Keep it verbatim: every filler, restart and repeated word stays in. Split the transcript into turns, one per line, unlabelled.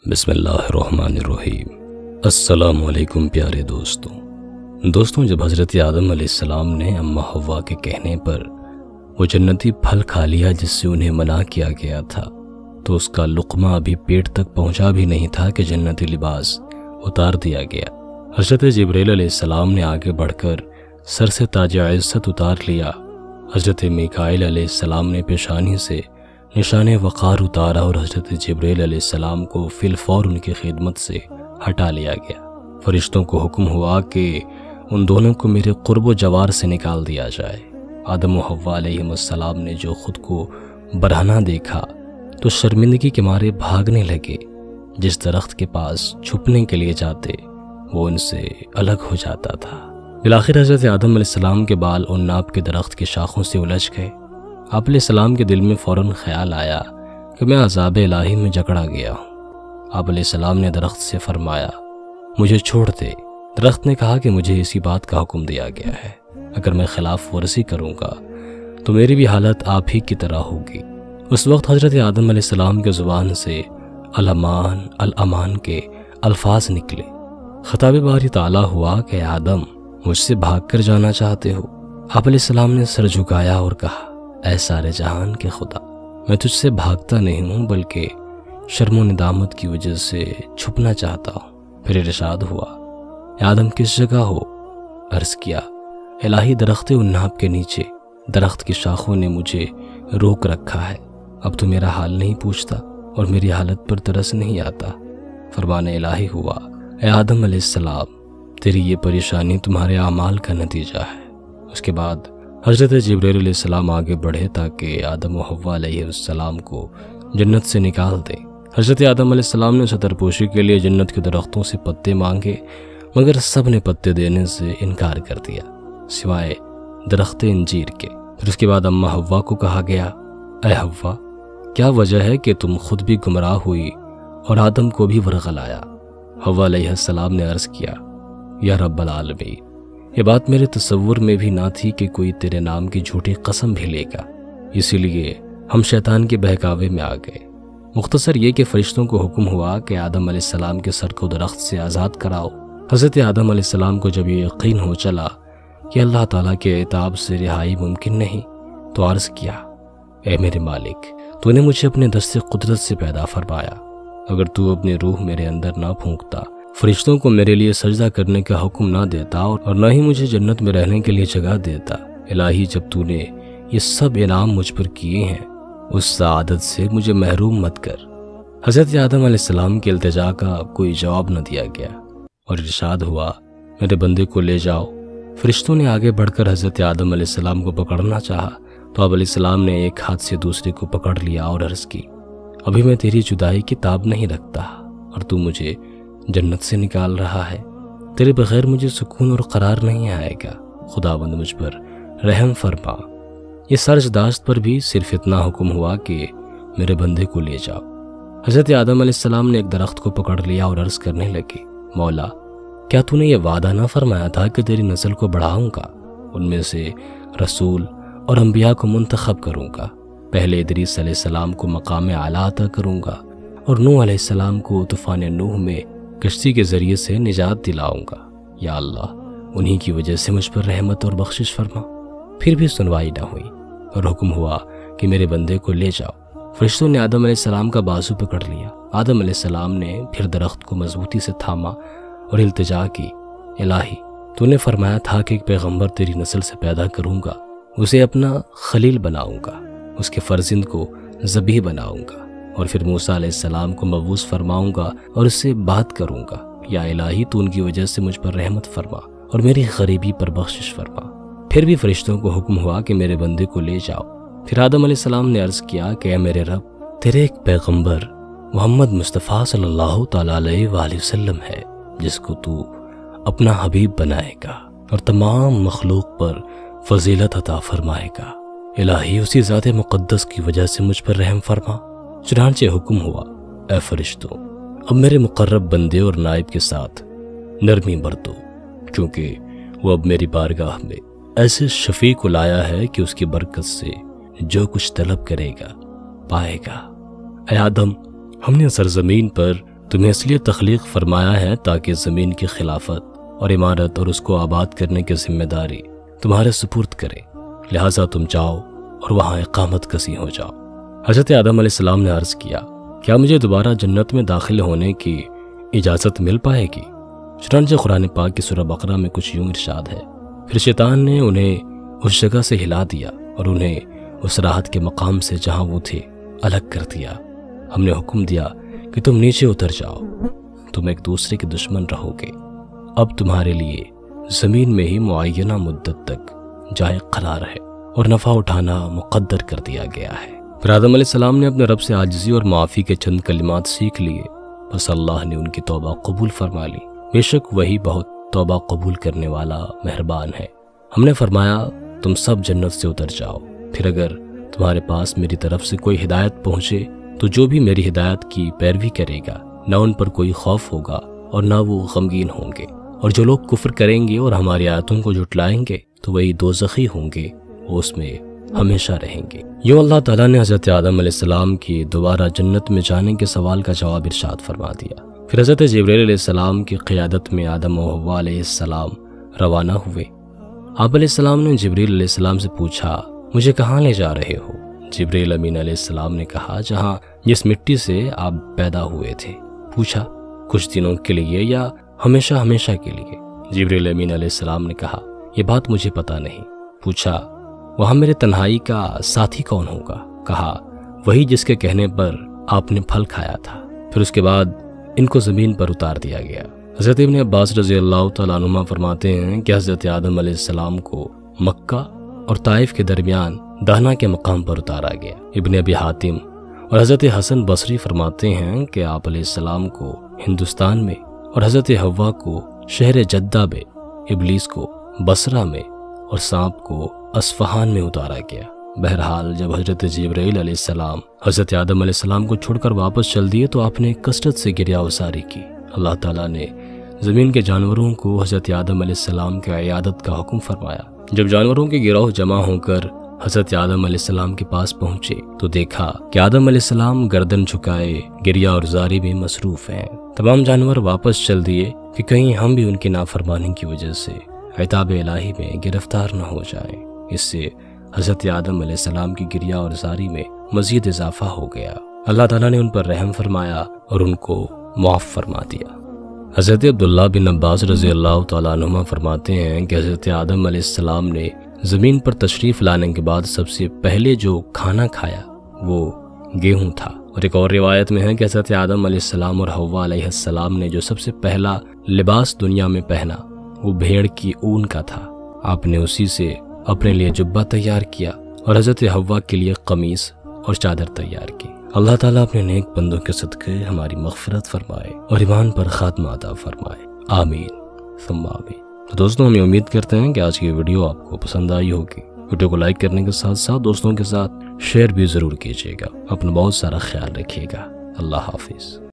بسم اللہ الرحمن الرحیم۔ السلام علیکم پیارے دوستوں دوستوں جب حضرت آدم علیہ السلام نے اماں حوا کے کہنے پر وہ جنتی پھل کھا لیا جس سے انہیں منع کیا گیا تھا، تو اس کا لقمہ ابھی پیٹ تک پہنچا بھی نہیں تھا کہ جنتی لباس اتار دیا گیا۔ حضرت جبرائیل علیہ السلام نے آگے بڑھ کر سر سے تاج عزت اتار لیا۔ حضرت میکائیل علیہ السلام نے پیشانی سے نشان وقار اتارا اور حضرت جبرائیل علیہ السلام کو فی الفور ان کی خدمت سے ہٹا لیا گیا۔ فرشتوں کو حکم ہوا کہ ان دونوں کو میرے قرب و جوار سے نکال دیا جائے۔ آدم و حوا علیہ السلام نے جو خود کو برہنہ دیکھا تو شرمندگی کے مارے بھاگنے لگے۔ جس درخت کے پاس چھپنے کے لیے جاتے وہ ان سے الگ ہو جاتا تھا۔ بالآخر حضرت آدم علیہ السلام کے بال ان ناب کے درخت کی شاخوں سے الجھ گئے۔ آپ علیہ السلام کے دل میں فوراً خیال آیا کہ میں عذاب الہی میں جکڑا گیا ہوں۔ آپ علیہ السلام نے درخت سے فرمایا مجھے چھوڑ دے۔ درخت نے کہا کہ مجھے اسی بات کا حکم دیا گیا ہے، اگر میں خلاف ورزی کروں گا تو میری بھی حالت آپ ہی کی طرح ہوگی۔ اس وقت حضرت آدم علیہ السلام کے زبان سے الامان الامان کے الفاظ نکلے۔ خطاب باری تعالیٰ ہوا کہ آدم مجھ سے بھاگ کر جانا چاہتے ہو؟ آپ علیہ السلام نے سر جھکایا اور کہا اے سارے جہان کے خدا، میں تجھ سے بھاگتا نہیں ہوں بلکہ شرم و ندامت کی وجہ سے چھپنا چاہتا ہوں۔ پھر ارشاد ہوا اے آدم کس جگہ ہو؟ عرض کیا الہی درخت عناب کے نیچے، درخت کی شاخوں نے مجھے روک رکھا ہے، اب تو میرا حال نہیں پوچھتا اور میری حالت پر ترس نہیں آتا۔ فرمان الہی ہوا اے آدم علیہ السلام تیری یہ پریشانی تمہارے اعمال کا نتیجہ ہے۔ اس کے بعد حضرت جبرائیل علیہ السلام آگے بڑھے تاکہ آدم و حوا علیہ السلام کو جنت سے نکال دیں۔ حضرت آدم علیہ السلام نے ستر پوشی کے لیے جنت کے درختوں سے پتے مانگے، مگر سب نے پتے دینے سے انکار کر دیا سوائے درخت انجیر کے۔ پھر اس کے بعد اماں حوا کو کہا گیا اے حوا، کیا وجہ ہے کہ تم خود بھی گمراہ ہوئی اور آدم کو بھی ورغلایا؟ حوا علیہ السلام نے عرض کیا یا رب العالمین، یہ بات میرے تصور میں بھی نہ تھی کہ کوئی تیرے نام کی جھوٹی قسم بھی لے گا، اسی لیے ہم شیطان کے بہکاوے میں آ گئے۔ مختصر یہ کہ فرشتوں کو حکم ہوا کہ آدم علیہ السلام کے سر کو درخت سے آزاد کراؤ۔ حضرت آدم علیہ السلام کو جب یہ یقین ہو چلا کہ اللہ تعالیٰ کے عتاب سے رہائی ممکن نہیں تو عرض کیا اے میرے مالک، تو نے مجھے اپنے دست قدرت سے پیدا فرمایا، اگر تو اپنی روح میرے اندر نہ پھونکتا، فرشتوں کو میرے لیے سجدہ کرنے کا حکم نہ دیتا اور نہ ہی مجھے جنت میں رہنے کے لیے جگہ دیتا، الہی جب تو نے یہ سب انعام مجھ پر کیے ہیں اس سعادت سے مجھے محروم مت کر۔ حضرت آدم علیہ السلام کے التجا کا کوئی جواب نہ دیا گیا اور ارشاد ہوا میرے بندے کو لے جاؤ۔ فرشتوں نے آگے بڑھ کر حضرت آدم علیہ السلام کو پکڑنا چاہا تو آپ علیہ السلام نے ایک ہاتھ سے دوسرے کو پکڑ لیا اور عرض کی ابھی میں تیری جدائی کی تاب نہیں رکھتا اور تو مجھے جنت سے نکال رہا ہے، تیرے بغیر مجھے سکون اور قرار نہیں آئے گا، خداوند مجھ پر رحم فرما۔ یہ سرج داشت پر بھی صرف اتنا حکم ہوا کہ میرے بندے کو لے جاؤ۔ حضرت آدم علیہ السلام نے ایک درخت کو پکڑ لیا اور عرض کرنے لگے مولا، کیا تو نے یہ وعدہ نہ فرمایا تھا کہ تیری نسل کو بڑھاؤں گا، ان میں سے رسول اور انبیاء کو منتخب کروں گا، پہلے ادریس علیہ السلام کو مقام اعلیٰ عطا کروں گا اور نوح علیہ السلام کو طوفان نوح میں کشتی کے ذریعے سے نجات دلاؤں گا، یا اللہ انہی کی وجہ سے مجھ پر رحمت اور بخشش فرما۔ پھر بھی سنوائی نہ ہوئی اور حکم ہوا کہ میرے بندے کو لے جاؤ۔ فرشتوں نے آدم علیہ السلام کا بازو پکڑ لیا۔ آدم علیہ السلام نے پھر درخت کو مضبوطی سے تھاما اور التجا کی الہی تو نے فرمایا تھا کہ ایک پیغمبر تیری نسل سے پیدا کروں گا، اسے اپنا خلیل بناؤں گا، اس کے فرزند کو ذبیح بناؤں گا اور پھر موسیٰ علیہ السلام کو مبعوث فرماؤں گا اور اس سے بات کروں گا، یا الہی تو ان کی وجہ سے مجھ پر رحمت فرما اور میری غریبی پر بخشش فرما۔ پھر بھی فرشتوں کو حکم ہوا کہ میرے بندے کو لے جاؤ۔ پھر آدم علیہ السلام نے عرض کیا کہ اے میرے رب، تیرے ایک پیغمبر محمد مصطفیٰ صلی اللہ تعالیٰ علیہ وآلہ وسلم ہے جس کو تو اپنا حبیب بنائے گا اور تمام مخلوق پر فضیلت عطا فرمائے گا، الہی اسی ذات مقدس کی وجہ سے مجھ پر رحم فرما۔ چنانچہ حکم ہوا اے فرشتوں، اب میرے مقرب بندے اور نائب کے ساتھ نرمی برتو، چونکہ وہ اب میری بارگاہ میں ایسے شفیع کو لایا ہے کہ اس کی برکت سے جو کچھ طلب کرے گا پائے گا۔ اے آدم، ہم نے سرزمین پر تمہیں اس لیے تخلیق فرمایا ہے تاکہ زمین کی خلافت اور عمارت اور اس کو آباد کرنے کی ذمہ داری تمہارے سپرد کرے، لہٰذا تم جاؤ اور وہاں اقامت کسی ہو جاؤ۔ حضرت آدم علیہ السلام نے عرض کیا، کیا مجھے دوبارہ جنت میں داخل ہونے کی اجازت مل پائے گی؟ چنانچہ قرآن پاک کی سورہ بقرہ میں کچھ یوں ارشاد ہے، پھر شیطان نے انہیں اس جگہ سے ہلا دیا اور انہیں اس راحت کے مقام سے جہاں وہ تھے الگ کر دیا۔ ہم نے حکم دیا کہ تم نیچے اتر جاؤ، تم ایک دوسرے کے دشمن رہو گے، اب تمہارے لیے زمین میں ہی معینہ مدت تک جائے قرار ہے اور نفع اٹھانا مقدر کر دیا گیا ہے۔ پھر آدم علیہ السلام نے اپنے رب سے عاجزی اور معافی کے چند کلمات سیکھ لیے، بس اللہ نے ان کی توبہ قبول فرما لی، بے شک وہی بہت توبہ قبول کرنے والا مہربان ہے۔ ہم نے فرمایا تم سب جنت سے اتر جاؤ، پھر اگر تمہارے پاس میری طرف سے کوئی ہدایت پہنچے تو جو بھی میری ہدایت کی پیروی کرے گا نہ ان پر کوئی خوف ہوگا اور نہ وہ غمگین ہوں گے، اور جو لوگ کفر کریں گے اور ہماری آیتوں کو جھٹلائیں گے تو وہی دوزخی ہوں گے، وہ اس میں ہمیشہ رہیں گے۔ یوں اللہ تعالیٰ نے حضرت آدم علیہ السلام کی دوبارہ جنت میں جانے کے سوال کا جواب ارشاد فرما دیا۔ پھر حضرت جبرائیل علیہ السلام کی قیادت میں آدم و حوا علیہ السلام روانہ ہوئے۔ آپ علیہ السلام نے جبرائیل علیہ السلام سے پوچھا، مجھے کہاں لے جا رہے ہو؟ جبرائیل امین علیہ السلام نے کہا، جہاں جس مٹی سے آپ پیدا ہوئے تھے۔ پوچھا، کچھ دنوں کے لیے یا ہمیشہ ہمیشہ کے لیے؟ جبرائیل امین علیہ السلام نے کہا، یہ بات مجھے پتا نہیں۔ پوچھا، وہاں میرے تنہائی کا ساتھی کون ہوگا؟ کہا، وہی جس کے کہنے پر آپ نے پھل کھایا تھا۔ پھر اس کے بعد ان کو زمین پر اتار دیا گیا۔ حضرت ابن عباس رضی اللہ تعالیٰ عنہما فرماتے ہیں کہ حضرت آدم علیہ السلام کو مکہ اور طائف کے درمیان دہنا کے مقام پر اتارا گیا۔ ابن ابی حاتم اور حضرت حسن بصری فرماتے ہیں کہ آپ علیہ السلام کو ہندوستان میں اور حضرت حوا کو شہر جدہ میں، ابلیس کو بصرہ میں اور سانپ کو اصفہان میں اتارا گیا۔ بہرحال جب حضرت جبرائیل علیہ السلام حضرت آدم علیہ السلام کو چھوڑ کر واپس چل دیے تو آپ نے کثرت سے گریہ وساری کی۔ اللہ تعالیٰ نے زمین کے جانوروں کو حضرت آدم علیہ السلام کی عیادت کا حکم فرمایا۔ جب جانوروں کے گروہ جمع ہو کر حضرت آدم علیہ السلام کے پاس پہنچے تو دیکھا کہ آدم علیہ السلام گردن جھکائے گریہ اور زاری میں مصروف ہیں۔ تمام جانور واپس چل دیے کہ کہیں ہم بھی ان کی نافرمانی کی وجہ سے عتاب الہی میں گرفتار نہ ہو جائیں۔ اس سے حضرت آدم علیہ السلام کی گریہ اور زاری میں مزید اضافہ ہو گیا۔ اللہ تعالیٰ نے ان پر رحم فرمایا اور ان کو معاف فرما دیا۔ حضرت عبداللہ بن عباس رضی اللہ تعالیٰ عنہما فرماتے ہیں کہ حضرت آدم علیہ السلام نے زمین پر تشریف لانے کے بعد سب سے پہلے جو کھانا کھایا وہ گیہوں تھا، اور ایک اور روایت میں ہے کہ حضرت آدم علیہ السلام اور حوا علیہ السلام نے جو سب سے پہلا لباس دنیا میں پہنا وہ بھیڑ کی اون کا تھا۔ آپ نے اسی سے اپنے لیے جبہ تیار کیا اور حضرت حوا کے لیے قمیص اور چادر تیار کی۔ اللہ تعالیٰ اپنے نیک بندوں کے صدقے ہماری مغفرت فرمائے اور ایمان پر خاتمہ عطا فرمائے، آمین ثم آمین۔ تو دوستوں، ہم امید کرتے ہیں کہ آج کی ویڈیو آپ کو پسند آئی ہوگی۔ ویڈیو کو لائک کرنے کے ساتھ ساتھ دوستوں کے ساتھ شیئر بھی ضرور کیجیے گا۔ اپنا بہت سارا خیال رکھیے گا۔ اللہ حافظ۔